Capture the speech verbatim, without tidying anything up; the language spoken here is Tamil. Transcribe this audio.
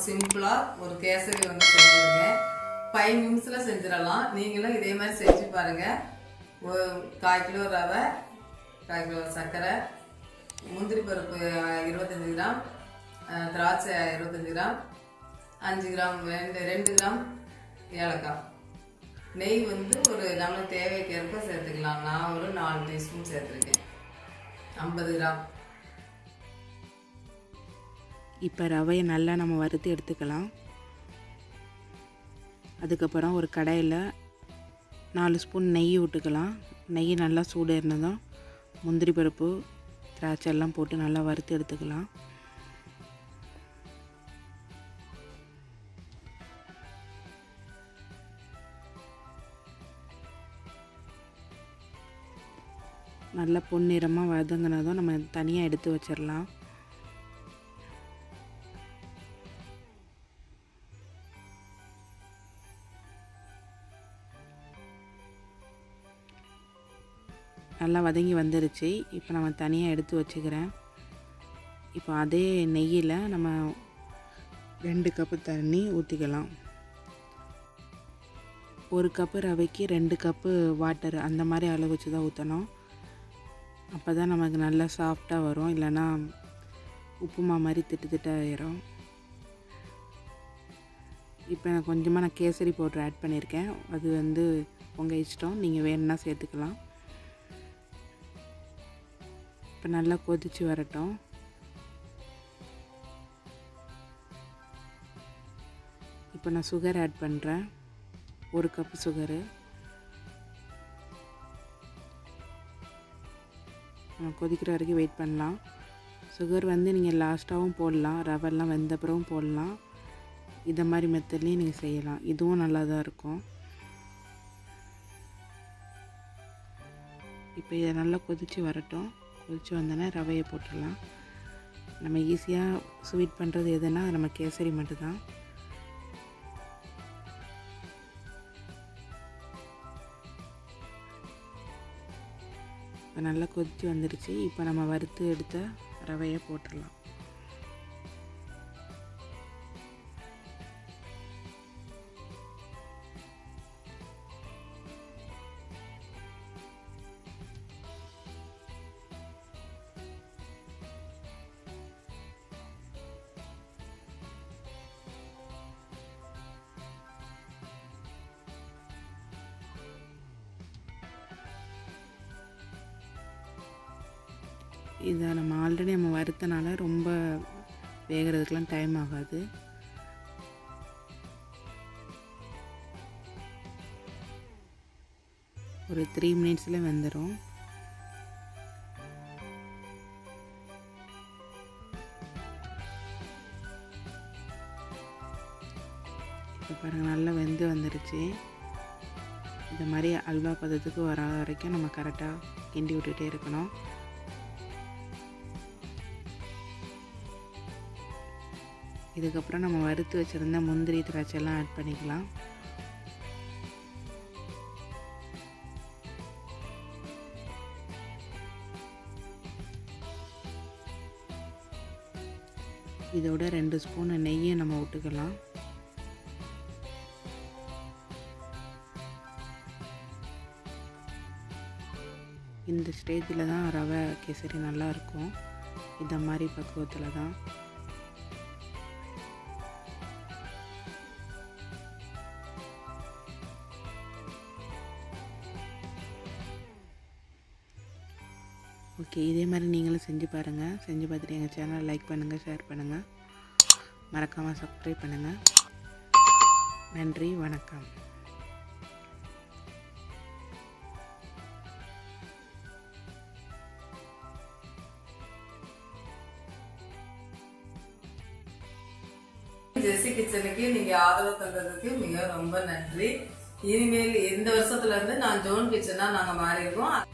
சிம்பிளா ஒரு கேசரி வந்து செஞ்சிருக்கேன். five நிமிஷத்துல செஞ்சிரலாம். நீங்களும் இதே மாதிரி செஞ்சு பாருங்க. ஒரு கால் கிலோ ரவை, கால் கிலோ சர்க்கரை, முந்திரி பருப்பு இருபத்தஞ்சு கிராம், திராட்சை இருபத்தஞ்சு கிராம், அஞ்சு கிராம் ரெண்டு ரெண்டு கிராம் ஏலக்காய், நெய் வந்து ஒரு நம்ம தேவைக்கேற்ப சேர்த்துக்கலாம். நான் ஒரு நாலு டீஸ்பூன் சேர்த்துருக்கேன். ஐம்பது கிராம். இப்போ ரவையை நல்லா நம்ம வறுத்து எடுத்துக்கலாம். அதுக்கப்புறம் ஒரு கடாயில் நாலு ஸ்பூன் நெய் விட்டுக்கலாம். நெய் நல்லா சூடு இருந்ததும் முந்திரி பருப்பு, திராட்சை எல்லாம் போட்டு நல்லா வறுத்து எடுத்துக்கலாம். நல்லா பொன்னிறமாக வதங்கினதும் நம்ம தனியாக எடுத்து வச்சிடலாம். நல்லா வதங்கி வந்துருச்சு. இப்போ நம்ம தனியாக எடுத்து வச்சுக்கிறேன். இப்போ அதே நெய்யில் நம்ம ரெண்டு கப்பு தண்ணி ஊற்றிக்கலாம். ஒரு கப்பு ரவைக்கு ரெண்டு கப்பு வாட்டர் அந்த மாதிரி அளவு வச்சு தான் ஊற்றணும். அப்போ தான் நமக்கு நல்லா சாஃப்டாக வரும். இல்லைன்னா உப்புமா மாதிரி திட்டு திட்டாயிரும். இப்போ நான் கொஞ்சமாக நான் கேசரி பவுடர் ஆட் பண்ணியிருக்கேன். அது வந்து உங்கள் இஷ்டம், நீங்கள் வேணும்னா சேர்த்துக்கலாம். இப்போ நல்லா கொதித்து வரட்டும். இப்போ நான் சுகர் ஆட் பண்ணுறேன். ஒரு கப்பு சுகரு. நம்ம கொதிக்கிற வரைக்கும் வெயிட் பண்ணலாம். சுகர் வந்து நீங்கள் லாஸ்ட்டாகவும் போடலாம், ரவெல்லாம் வெந்த அப்புறமும் போடலாம். இதை மாதிரி மெத்தட்லேயும் நீங்கள் செய்யலாம். இதுவும் நல்லா தான் இருக்கும். இப்போ இதை நல்லா கொதித்து வரட்டும். கொதித்து வந்தோன்னா ரவையை போட்டுடலாம். நம்ம ஈஸியாக ஸ்வீட் பண்ணுறது எதுனா நம்ம கேசரி மட்டும்தான். இப்போ நல்லா கொதித்து வந்துடுச்சு. இப்போ நம்ம வறுத்து எடுத்த ரவையை போட்டுடலாம். இதை நம்ம ஆல்ரெடி நம்ம வறுத்தனால ரொம்ப வேகிறதுக்கெலாம் டைம் ஆகாது. ஒரு த்ரீ மினிட்ஸில் வெந்துடும். இப்போ பாருங்கள் நல்லா வெந்து வந்துடுச்சு. இந்த மாதிரி அல்வா பதத்துக்கு வர வரைக்கும் நம்ம கரெக்டாக கிண்டி விட்டுகிட்டே இருக்கணும். இதுக்கப்புறம் நம்ம வறுத்து வச்சுருந்த முந்திரி திராட்சையெல்லாம் ஆட் பண்ணிக்கலாம். இதோட ரெண்டு ஸ்பூன் நெய்யை நம்ம விட்டுக்கலாம். இந்த ஸ்டேஜில் தான் ரவை கேசரி நல்லாயிருக்கும். இந்த மாதிரி பக்குவத்தில் தான். ஓகே, இதே மாதிரி நீங்களும் செஞ்சு பாருங்கள். செஞ்சு பார்த்துட்டு எங்கள் சேனலை லைக் பண்ணுங்கள், ஷேர் பண்ணுங்கள், மறக்காமல் சப்ஸ்கிரைப் பண்ணுங்கள். நன்றி, வணக்கம். ஜெசி கிச்சனுக்கு நீங்க ஆதரவு தந்ததுக்கு மிக ரொம்ப நன்றி. இனிமேல் இந்த வருஷத்துல இருந்து நான் ஜோன் கிச்சனா நாங்க மாறி இருக்கோம்.